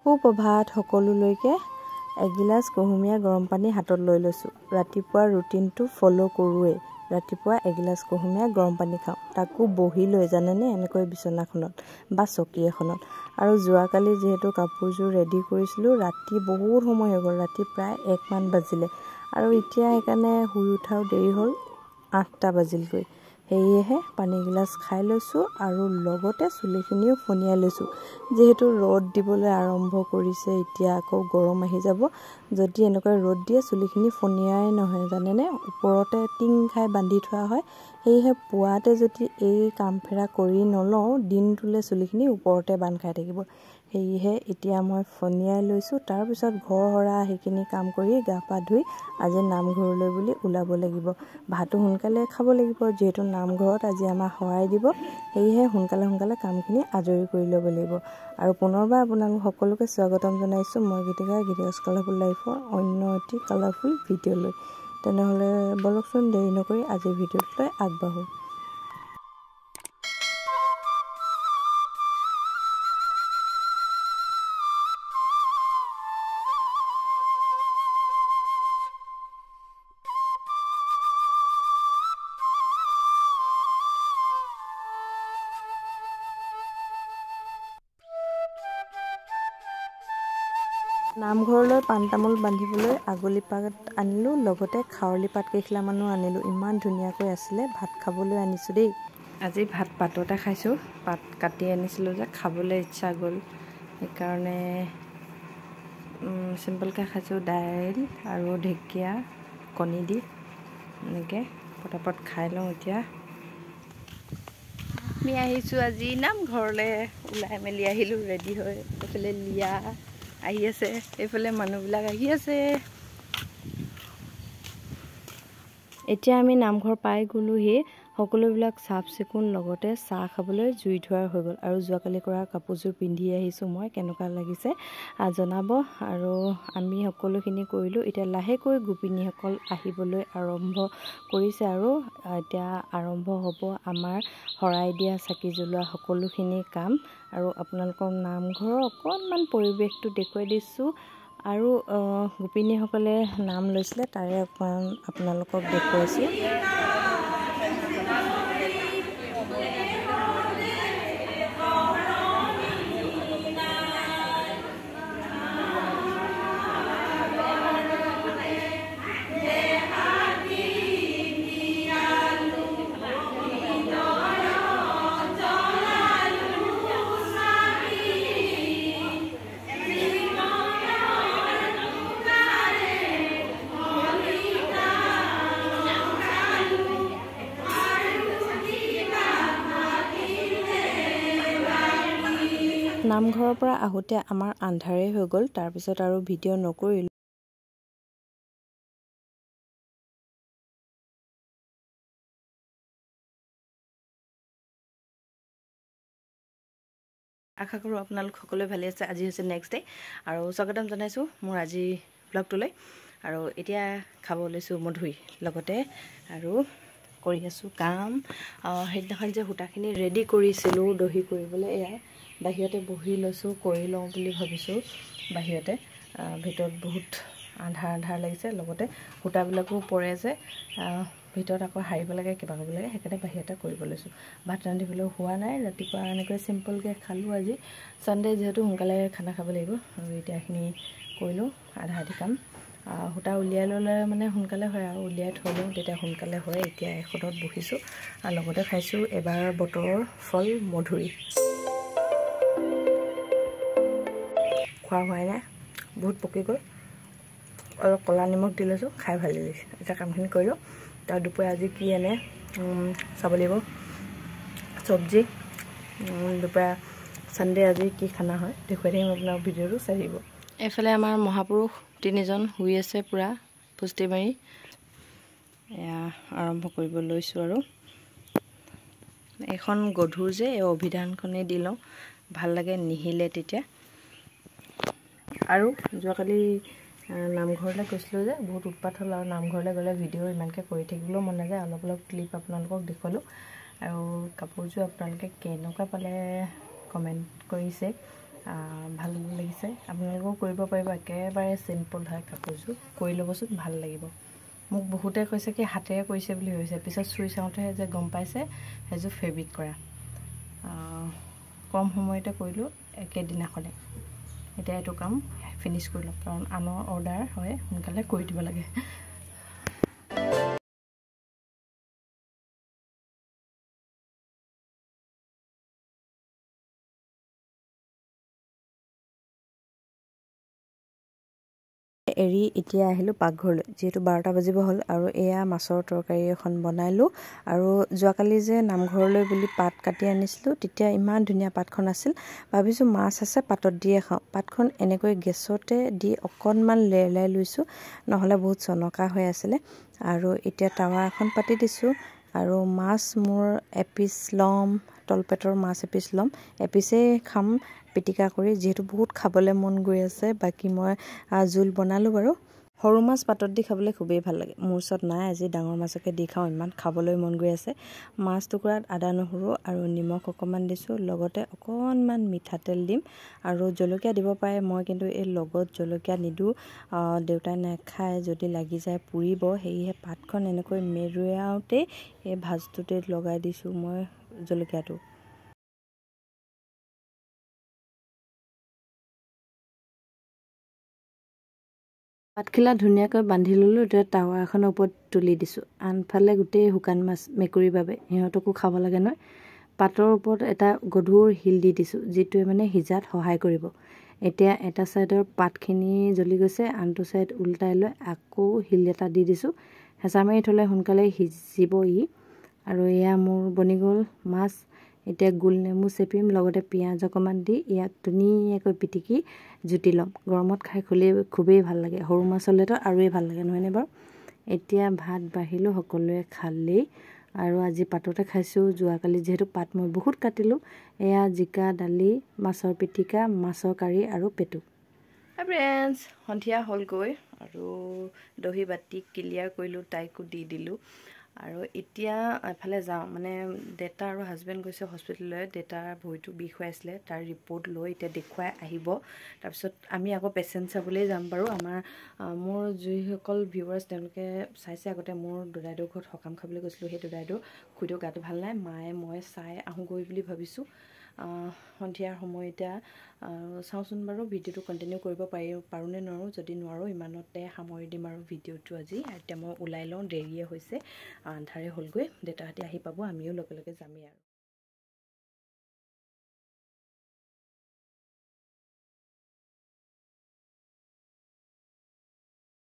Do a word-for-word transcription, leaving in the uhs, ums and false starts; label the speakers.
Speaker 1: সুপ্ৰভাত সকলোলৈকে এগিলাস কুহুমীয়া গৰম পানী হাতত লৈ লৈছো ৰাতিপুৱা ৰুটিনটো ফলো কৰোৱে ৰাতিপুৱা এগিলাস কুহুমীয়া গৰম পানী খাওঁ তাকো বহি লৈ জানেনে এনেকৈ বিছনাখনত বা চকী এখনত আৰু যোৱাকালি যেহেতু কাপোৰজোৰ ৰেডি কৰিছিলো ৰাতি বহুত সময় হৈ গ'ল ৰাতি প্ৰায় এক মান বাজিলে আৰু এতিয়া সেইকাৰণে শুই উঠাও দেৰি হ'ল আঠটা বাজিলগৈ হেয়েহে পানী গিলাস খাই লৈছো আৰু লগতে চুলিখিনিও ফনিয়াই লৈছো যেহেতু ৰদ দিবলৈ আৰম্ভ কৰিছে এতিয়া আকৌ গৰম আহি যাব যদি এনেকৈ ৰদ দিয়ে চুলিখিনি ফনিয়াই নহয় জানেনে ওপৰতে টিং খাই বান্ধি থোৱা হয় হেয়েহে পুৱাতে যদি এই কামফেৰা কৰি নলওঁ দিনটোলে চুলিখিনি ওপৰতে বান্ধ খাই থাকিব হেয়েহে এতিয়া মই ফনিয়াই লৈছো তাৰ পিছত ঘৰ হৰা হেখিনি কাম কৰি গা পা ধুই আজি নামঘৰলৈ বুলি উলাব লাগিব ভাতো সোনকালে খাব লাগিব যেহেতু নামঘৰত আজি আমাৰ সহায় দিব হেয়েহে সোনকালে সোনকালে কামখিনি আজৰি কৰি ল'ব লাগিব আৰু পুনৰবাৰ আপোনালোক সকলোকে স্বাগতম জনাইছো মই গীতিকা গীতিকাস কালাৰফুল লাইফৰ অন্য এটি কালাৰফুল ভিডিঅ' লৈ তেনেহলে বলকচোন দেৰি নকৰি আজি ভিডিঅ'টোলৈ আগবাঢ়ো নামঘৰলৈ পান তামোল বান্ধিবলৈ আগলি পাত আনিলো লগতে খাৱলি পাত কেইখিলামানো আনিলো ইমান ধুনীয়াকৈ আছিলে ভাত খাবলৈ আনিছো দেই আজি ভাত পাততে খাইছো পাত কাটি আনিছিলো যে খাবলৈ ইচ্ছা গ'ল সেইকাৰণে সিম্পলকৈ খাইছো দাইল আৰু ঢেকীয়া কণী দি এনেকৈ পটাপট খাই লওঁ এতিয়া আমি আহিছো আজি নামঘৰলৈ ওলাই মেলি আহিলো ৰেডি হৈ এইফালে লিয়া আহি আছে এইফালে মানুহবিলাক আহি আছে এতিয়া আমি নামঘৰ পাই গ'লোহি সকলোবিলাক চাফ চিকুণ লগতে চাহ খাবলৈ জুই ধোৱাৰ হৈ গ'ল আৰু যোৱাকালি কৰা কাপোৰযোৰ পিন্ধি আহিছোঁ মই কেনেকুৱা লাগিছে জনাব আৰু আমি সকলোখিনি কৰিলোঁ এতিয়া লাহেকৈ গোপিনীসকল আহিবলৈ আৰম্ভ কৰিছে আৰু এতিয়া আৰম্ভ হ'ব আমাৰ শৰাই দিয়া চাকি জ্বলোৱা সকলোখিনি কাম আৰু আপোনালোকৰ নামঘৰৰ অকণমান পৰিৱেশটো দেখুৱাই দিছোঁ আৰু গোপিনীসকলে নাম লৈছিলে তাৰে অকণমান আপোনালোকক দেখুৱাইছোঁ নামঘৰৰ পৰা আহোঁতে আমাৰ আন্ধাৰেই হৈ গ'ল তাৰপিছত আৰু ভিডিঅ' নকৰিলোঁ আশা কৰোঁ আপোনালোক সকলোৱে ভালে আছে আজি হৈছে নেক্সট ডে আৰু স্বাগতম জনাইছোঁ মোৰ আজি ব্লগটোলৈ আৰু এতিয়া খাব লৈছোঁ মধুৰি লগতে আৰু কৰি আছোঁ কাম সেইদিনাখন যে সূতাখিনি ৰেডি কৰিছিলোঁ দহি কৰিবলৈ এয়া বাহিৰতে বহি লৈছোঁ কৰি লওঁ বুলি ভাবিছোঁ বাহিৰতে ভিতৰত বহুত আন্ধাৰ আন্ধাৰ লাগিছে লগতে সূতাবিলাকো পৰে যে ভিতৰত আকৌ হাৰিব লাগে কিবা কৰিব লাগে সেইকাৰণে বাহিৰতে কৰিব লৈছোঁ ভাত ৰান্ধিবলৈ হোৱা নাই ৰাতিপুৱা এনেকৈ চিম্পলকৈ খালোঁ আজি ছানডে যিহেতু সোনকালে খানা খাব লাগিব আৰু এতিয়া এইখিনি কৰিলোঁ আধা আধি কাম সূতা উলিয়াই ল'লে মানে সোনকালে হয় আৰু উলিয়াই থৈ লওঁ তেতিয়া সোনকালে হয় এতিয়া এখনত বহিছোঁ আৰু লগতে খাইছোঁ এবাৰ বতৰৰ ফল মধুৰি খোৱা হোৱাই নাই বহুত পকি গ'ল অলপ ক'লা নিমখ দি লৈছোঁ খাই ভাল লাগিছে এতিয়া কামখিনি কৰিলোঁ তাৰ দুপৰীয়া আজি কি আনে চাব লাগিব চব্জি দুপৰীয়া ছানডে আজি কি খানা হয় দেখুৱাই থাকিম আপোনাৰ ভিডিঅ'টো চাই দিব এইফালে আমাৰ মহাপুৰুষ তিনিজন শুই আছে পূৰা পুষ্টি মাৰি এয়া আৰম্ভ কৰিব লৈছোঁ আৰু এখন গধুৰ যে এই অভিধানখনেই দি লওঁ ভাল লাগে নিহিলে তেতিয়া আৰু যোৱাকালি নামঘৰলৈ গৈছিলোঁ যে বহুত উৎপাত হ'ল আৰু নামঘৰলৈ গ'লে ভিডিঅ' ইমানকৈ কৰি থাকিবলৈও মন নাযায় অলপ অলপ ক্লিপ আপোনালোকক দেখুৱালোঁ আৰু কাপোৰযোৰ আপোনালোকে কেনেকুৱা পালে কমেণ্ট কৰিছে ভাল লাগিছে আপোনালোকেও কৰিব পাৰিব একেবাৰে সিম্পল হয় কাপোৰযোৰ কৰি ল'বচোন ভাল লাগিব মোক বহুতে কৈছে কি হাতেৰে কৰিছে বুলি হৈছে পিছত চুই চাওঁতেহে যে গম পাইছে সেইযোৰ ফেব্ৰিক কৰা কম সময়তে কৰিলোঁ একেদিনাখনে এতিয়া এইটো কাম ফিনিশ কৰি লওঁ কাৰণ আনৰ অৰ্ডাৰ হয় সোনকালে কৰি দিব লাগে এৰি এতিয়া আহিলোঁ পাকঘৰলৈ যিহেতু বাৰটা বাজিব হ'ল আৰু এয়া মাছৰ তৰকাৰী এখন বনাইলোঁ আৰু যোৱাকালি যে নামঘৰলৈ বুলি পাত কাটি আনিছিলোঁ তেতিয়া ইমান ধুনীয়া পাতখন আছিল ভাবিছোঁ মাছ আছে পাতত দিয়ে খাওঁ পাতখন এনেকৈ গেছতে দি অকণমান লেৰলাই লৈছোঁ নহ'লে বহুত চনকা হৈ আছিলে আৰু এতিয়া টাৱা এখন পাতি দিছোঁ আৰু মাছ মোৰ এপিচ ল'ম তলপেটৰ মাছ এপিচ ল'ম এপিচেই খাম পিটিকা কৰি যিহেতু বহুত খাবলৈ মন গৈ আছে বাকী মই জোল বনালোঁ বাৰু সৰু মাছ পাতত দি খাবলৈ খুবেই ভাল লাগে মোৰ ওচৰত নাই আজি ডাঙৰ মাছকে দি খাওঁ ইমান খাবলৈ মন গৈ আছে মাছ টুকুৰাত আদা নহৰু আৰু নিমখ অকণমান দিছোঁ লগতে অকণমান মিঠাতেল দিম আৰু জলকীয়া দিব পাৰে মই কিন্তু এই লগত জলকীয়া নিদিওঁ দেউতাই নাখায় যদি লাগি যায় পুৰিব সেয়েহে পাতখন এনেকৈ মেৰুৱাওঁতেই এই ভাজটোতে লগাই দিছোঁ মই জলকীয়াটো পাতখিলা ধুনীয়াকৈ বান্ধি ল'লোঁ এতিয়া টাৱা এখনৰ ওপৰত তুলি দিছোঁ আনফালে গোটেই শুকান মাছ মেকুৰীৰ বাবে সিহঁতকো খাব লাগে নহয় পাতৰ ওপৰত এটা গধুৰ শিল দি দিছোঁ যিটোৱে মানে সিজাত সহায় কৰিব এতিয়া এটা ছাইডৰ পাতখিনি জ্বলি গৈছে আনটো ছাইড উল্টাই লৈ আকৌ শিল এটা দি দিছোঁ হেঁচা মাৰি থ'লে সোনকালে সিজিব ই আৰু এয়া মোৰ বনি গ'ল মাছ এতিয়া গোল নেমু চেপিম লগতে পিঁয়াজ অকণমান দি ইয়াক ধুনীয়াকৈ পিটিকি জুতি ল'ম গৰমত খাই খুলেই খুবেই ভাল লাগে সৰু মাছ হ'লেতো আৰুৱেই ভাল লাগে নহয়নে বাৰু এতিয়া ভাত বাঢ়িলোঁ সকলোৱে খালেই আৰু আজি পাততে খাইছোঁ যোৱাকালি যিহেতু পাত মই বহুত কাটিলোঁ এয়া জিকা দালি মাছৰ পিটিকা মাছৰ কাৰী আৰু পেটু ফ্ৰেণ্ডছ সন্ধিয়া হ'লগৈ আৰু দহি বাতি ক্লিয়াৰ কৰিলোঁ তাইকো দি দিলোঁ আৰু এতিয়া এফালে যাওঁ মানে দেউতা আৰু হাজবেণ্ড গৈছে হস্পিটেললৈ দেউতাৰ ভৰিটো বিষ হৈ আছিলে তাৰ ৰিপৰ্ট লৈ এতিয়া দেখুৱাই আহিব তাৰপিছত আমি আকৌ পেচেণ্ট চাবলৈ যাম বাৰু আমাৰ মোৰ যিসকল ভিউৱাৰ্ছ তেওঁলোকে চাইছে আগতে মোৰ দাদাইদেউৰ ঘৰত সকাম খাবলৈ গৈছিলোঁ সেই দাদাইদেউৰ খুৰীদেউৰ গাটো ভাল নাই মায়ে মই চাই আহোঁগৈ বুলি ভাবিছোঁ সন্ধিয়াৰ সময় এতিয়া চাওঁচোন বাৰু ভিডিঅ'টো কণ্টিনিউ কৰিব পাৰি পাৰোঁনে নোৱাৰোঁ যদি নোৱাৰোঁ ইমানতে সামৰি দিম আৰু ভিডিঅ'টো আজি এতিয়া মই ওলাই লওঁ দেৰিয়ে হৈছে আন্ধাৰে হ'লগৈ দেউতাহঁতে আহি পাব আমিও লগে লগে যামেই আৰু